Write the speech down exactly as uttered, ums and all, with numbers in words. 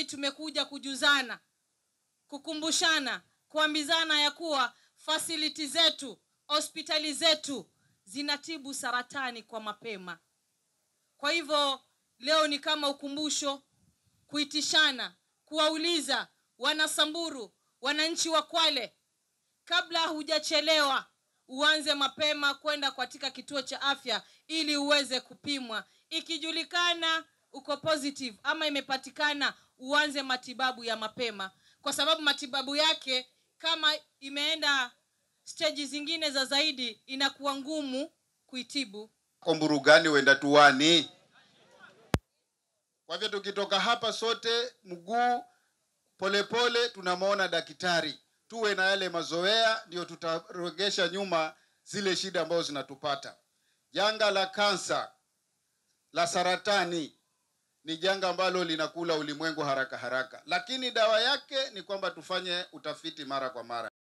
hii tumekuja kujuzana, kukumbushana, kuambizana ya kuwa facility zetu, hospitali zetu zinatibu saratani kwa mapema. Kwa hivyo leo ni kama ukumbusho, kuitishana, kuwauliza wana Samburu, wananchi wa Kwale, kabla hujachelewa uanze mapema kwenda katika kituo cha afya ili uweze kupimwa. Ikijulikana uko positive ama imepatikana, uanze matibabu ya mapema, kwa sababu matibabu yake kama imeenda stage zingine za zaidi inakuwa ngumu kuitibu. Kwa Mburugani wenda tuwani. Kwa hivyo tukitoka hapa sote mguu polepole tunamwona daktari. Tuwe na yale mazoea, ndio tutarogesha nyuma zile shida ambazo zinatupata. Janga la kansa, la saratani ni janga ambalo linakula ulimwengu haraka haraka. Lakini dawa yake ni kwamba tufanye utafiti mara kwa mara.